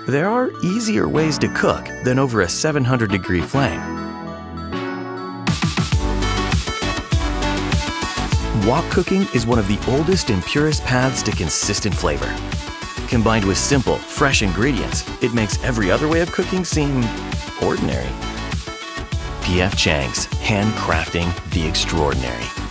There are easier ways to cook than over a 700-degree flame. Wok cooking is one of the oldest and purest paths to consistent flavor. Combined with simple, fresh ingredients, it makes every other way of cooking seem ordinary. P.F. Chang's Handcrafting the Extraordinary.